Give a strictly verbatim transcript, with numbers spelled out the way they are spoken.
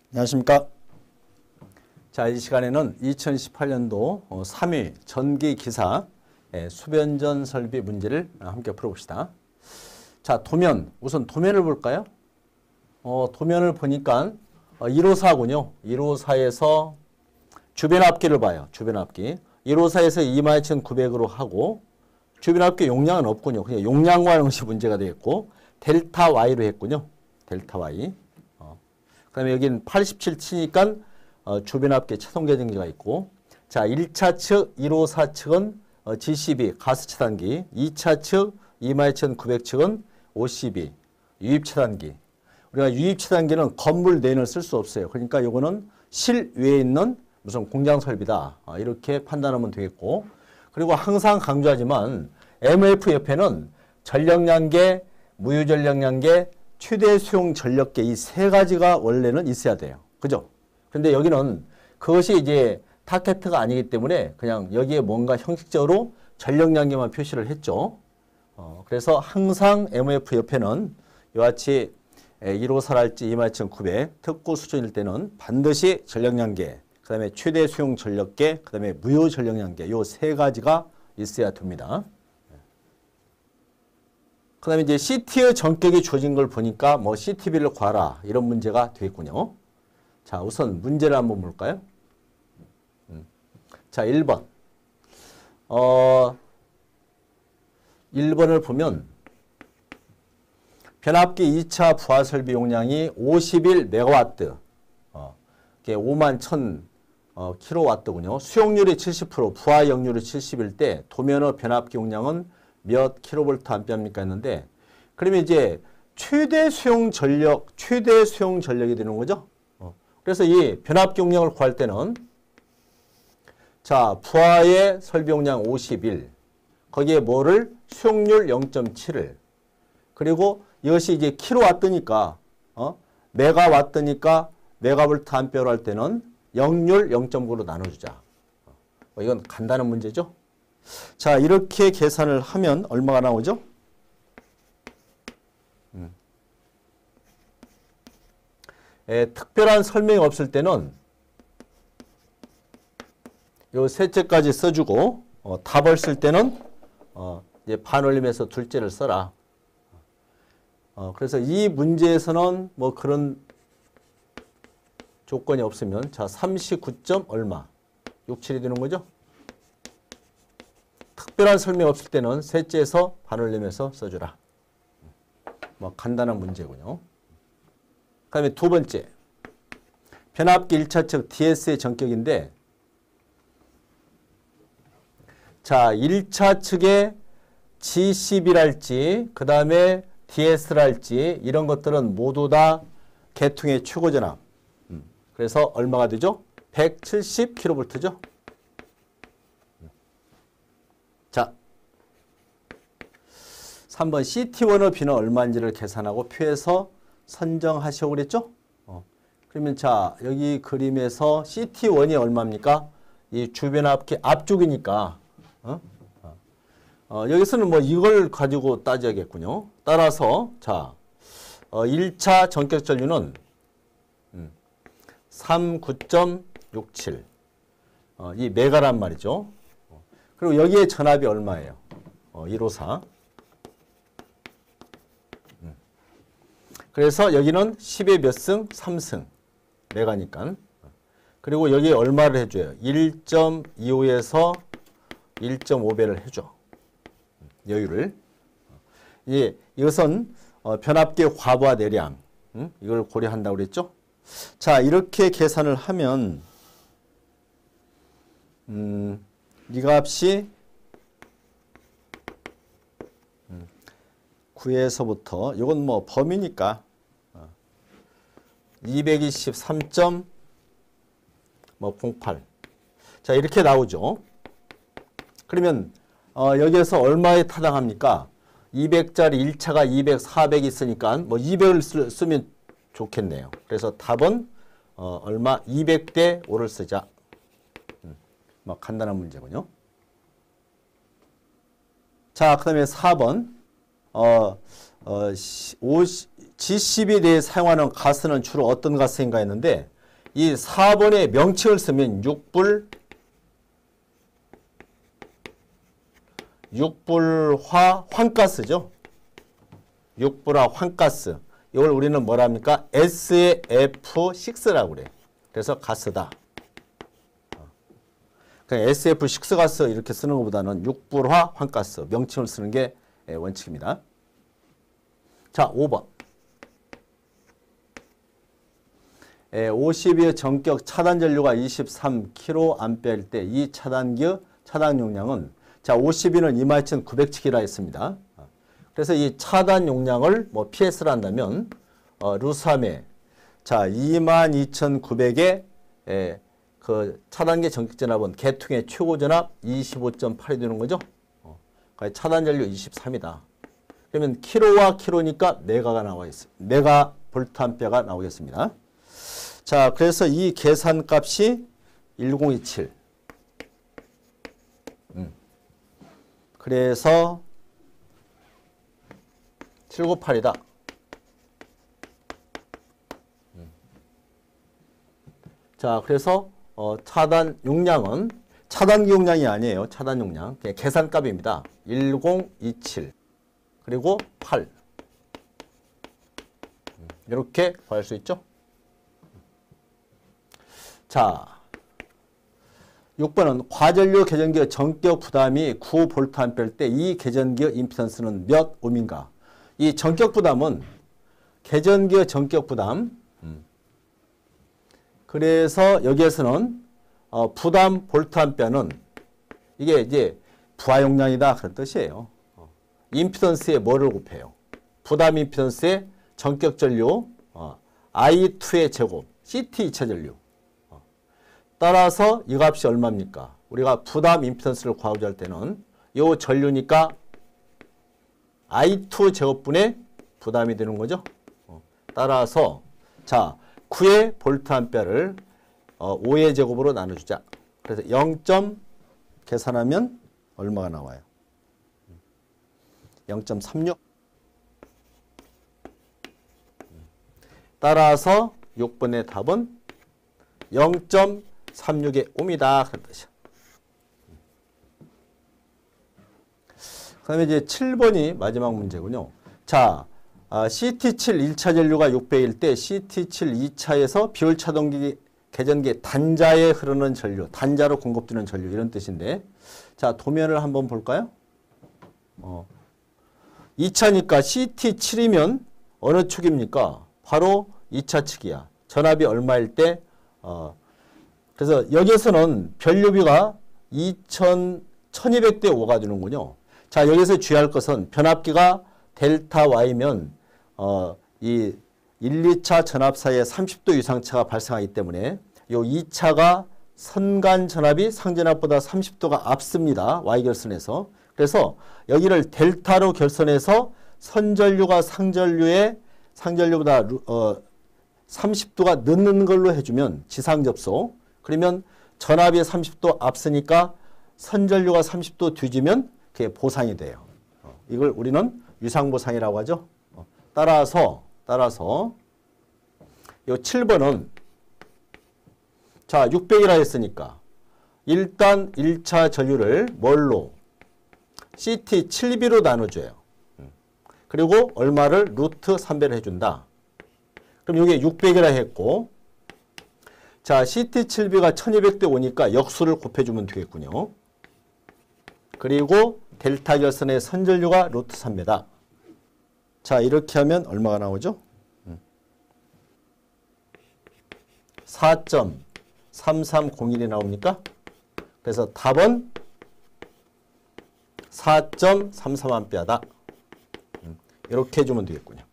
안녕하십니까. 자, 이 시간에는 이천십팔 년도 삼 위 전기기사 수변전 설비 문제를 함께 풀어봅시다. 자, 도면, 우선 도면을 볼까요? 어, 도면을 보니까 일오사군요. 일오사에서 주변 앞기를 봐요. 주변 앞기. 일오사에서 이만 이천구백으로 하고 주변 앞기 용량은 없군요. 그냥 용량과 하는 것이 문제가 되겠고 델타 Y로 했군요. 델타 Y. 어. 그 다음에 여기는 팔십칠 치니까 어, 주변 앞기 차동 계정지가 있고, 자, 일 차 측 일오사 측은 어, 지씨비 가스 차단기, 이 차 측 이만 이천구백 측은 오씨비 유입 차단기. 우리가 유입 차단기는 건물 내에는 쓸 수 없어요. 그러니까 이거는 실외에 있는 무슨 공장 설비다. 어, 이렇게 판단하면 되겠고, 그리고 항상 강조하지만 엠오에프 옆에는 전력량계, 무유전력량계, 최대 수용 전력계 이 세 가지가 원래는 있어야 돼요. 그죠? 근데 여기는 그것이 이제 타켓트가 아니기 때문에 그냥 여기에 뭔가 형식적으로 전력량계만 표시를 했죠. 어, 그래서 항상 엠오에프 옆에는 이와 같이 일오사랄지 이만 이천구백 특구 수준일 때는 반드시 전력량계, 그 다음에 최대 수용 전력계, 그 다음에 무효 전력량계 이 세 가지가 있어야 됩니다. 그 다음에 이제 씨티의 전격이 주어진 걸 보니까 뭐 씨티비를 구하라 이런 문제가 되겠군요. 자, 우선 문제를 한번 볼까요? 음. 자, 일 번. 어, 일 번을 보면 변압기 이 차 부하 설비 용량이 오십일 메가와트, 어, 이게 오만 천 어, 킬로와트군요. 수용률이 칠십 퍼센트, 부하 역률이 칠십일 때 도면의 변압기 용량은 몇 킬로볼트 암페어입니까 했는데, 그러면 이제 최대 수용 전력, 최대 수용 전력이 되는 거죠. 어. 그래서 이 변압기 용량을 구할 때는 자, 부하의 설비 용량 오십일, 거기에 뭐를 수용률 영 점 칠을, 그리고 이것이 이제 킬로와트니까 어? 메가와트니까 메가볼트 암페어로 할 때는 역률 영 점 구로 나눠주자. 어, 이건 간단한 문제죠. 자, 이렇게 계산을 하면 얼마가 나오죠? 음. 에, 특별한 설명이 없을 때는 요 셋째까지 써주고 어, 답을 쓸 때는 어, 이제 반올림해서 둘째를 써라. 어, 그래서 이 문제에서는 뭐 그런 조건이 없으면 자, 삼십구 점 얼마? 육, 칠이 되는 거죠? 특별한 설명 없을 때는 셋째에서 반올림해서 써주라. 뭐 간단한 문제군요. 그 다음에 두 번째. 변압기 일 차 측 디에스의 전격인데, 자, 일 차 측에 지씨비랄지, 그 다음에 디에스랄지, 이런 것들은 모두 다 계통의 최고 전압. 음. 그래서 얼마가 되죠? 백칠십 킬로볼트죠? 자, 삼 번 씨티원의 비는 얼마인지를 계산하고 표에서 선정하시오 그랬죠? 어. 그러면 자, 여기 그림에서 씨티원이 얼마입니까? 이 주변 앞기 앞쪽이니까 어? 어, 여기서는 뭐 이걸 가지고 따져야겠군요. 따라서 자, 어, 일 차 전격 전류는 음, 삼십구 점 육칠, 어, 이 메가란 말이죠. 어, 그리고 여기에 전압이 얼마예요? 어, 일오사. 음. 그래서 여기는 십의 몇 승? 삼 승. 메가니까. 그리고 여기에 얼마를 해줘요? 일 점 이오에서 일 점 오 배를 해줘. 여유를. 예, 이것은 어, 변압기의 과부하 내량, 음? 이걸 고려한다고 그랬죠. 자, 이렇게 계산을 하면 음, 이 값이 음, 구에서부터 이건 뭐 범위니까 어, 이백이십삼 점 공팔. 자, 이렇게 나오죠. 그러면 어, 여기에서 얼마에 타당합니까? 이백짜리 일 차가 이백, 사백 있으니까 뭐 이백을 쓰, 쓰면 좋겠네요. 그래서 답은 어, 얼마? 이백 대 오를 쓰자. 음, 뭐 간단한 문제군요. 자, 그 다음에 사 번. 어, 어, 지씨비에 대해 사용하는 가스는 주로 어떤 가스인가 했는데, 이 사 번에 명칭을 쓰면 육불, 육불화 환가스죠. 육불화 환가스. 이걸 우리는 뭐라 합니까? 에스의 에프 식스라고 그래. 그래서 가스다. 그냥 에스 에프 식스 가스 이렇게 쓰는 것보다는 육불화 환가스 명칭을 쓰는 게 원칙입니다. 자, 오 번. 오십의 전격 차단 전류가 이십삼 킬로암페어일 때 이 차단기 차단 용량은 자, 오십이는 이만이천구백칙이라 했습니다. 그래서 이 차단 용량을 뭐 피에스를 한다면 어, 루삼에 자, 이만이천구백에 에, 그 차단계 전격 전압은 개통의 최고 전압 이십오 점 팔이 되는 거죠. 어, 차단 전류 이십삼이다. 그러면 킬로와 킬로니까 메가가 나와 있어요. 메가 볼트 암페어가 나오겠습니다. 자, 그래서 이 계산값이 천이십칠. 음. 그래서 칠백구십팔이다. 음. 자, 그래서 어, 차단 용량은 차단기 용량이 아니에요. 차단 용량. 그냥 계산값입니다. 천이십칠. 그리고 팔. 음. 이렇게 구할 수 있죠. 자, 육 번은 과전류 계전기의 전격 부담이 구 볼트암페어일 때 이 계전기의 임피던스는 몇 옴인가? 이 전격 부담은 계전기의 전격 부담. 음. 그래서 여기에서는 어, 부담 볼트암페어는 이게 이제 부하 용량이다 그런 뜻이에요. 어. 임피던스에 뭐를 곱해요? 부담 임피던스에 전격 전류 어, 아이 투의 제곱 씨티 이 차 전류. 따라서 이 값이 얼마입니까? 우리가 부담 임피던스를 구하고자 할 때는 이 전류니까 아이 투 제곱분의 부담이 되는 거죠. 어, 따라서 자, 구의 볼트암페어를 어, 오의 제곱으로 나눠주자. 그래서 영 점 계산하면 얼마가 나와요? 영 점 삼육. 따라서 육 번의 답은 영 점 삼육의 옴이다. 그런 뜻이야. 그 다음에 이제 칠 번이 마지막 문제군요. 자, 아, 씨티 칠 일 차 전류가 육백일 때 씨티 칠 이 차에서 비율 차동기 계전기 단자에 흐르는 전류, 단자로 공급되는 전류 이런 뜻인데 자, 도면을 한번 볼까요? 어, 이 차니까 씨티 칠이면 어느 축입니까? 바로 이 차 측이야. 전압이 얼마일 때 어, 그래서 여기에서는 변류비가 이천, 천이백 대 오가 되는군요. 자, 여기서 주의할 것은 변압기가 델타 Y면 어, 이 일, 이 차 전압 사이에 삼십 도 이상 차가 발생하기 때문에 요 이 차가 선간 전압이 상전압보다 삼십 도가 앞섭니다. Y 결선에서. 그래서 여기를 델타로 결선해서 선전류가 상전류에 상전류보다 어, 삼십 도가 늦는 걸로 해주면 지상 접속. 그러면 전압이 삼십 도 앞서니까 선전류가 삼십 도 뒤지면 그게 보상이 돼요. 어, 이걸 우리는 유상보상이라고 하죠. 어, 따라서 따라서 이 칠 번은 자, 육백이라 했으니까 일단 일 차 전류를 뭘로? 씨티 칠 비로 나눠줘요. 음. 그리고 얼마를 루트 삼 배를 해준다. 그럼 이게 육백이라 했고 자, 씨티 칠 비가 천이백 대 오니까 역수를 곱해주면 되겠군요. 그리고 델타 결선의 선전류가 루트 삼 배다. 자, 이렇게 하면 얼마가 나오죠? 사 점 삼삼공일이 나옵니까? 그래서 답은 사 점 삼삼 암페어다. 이렇게 해주면 되겠군요.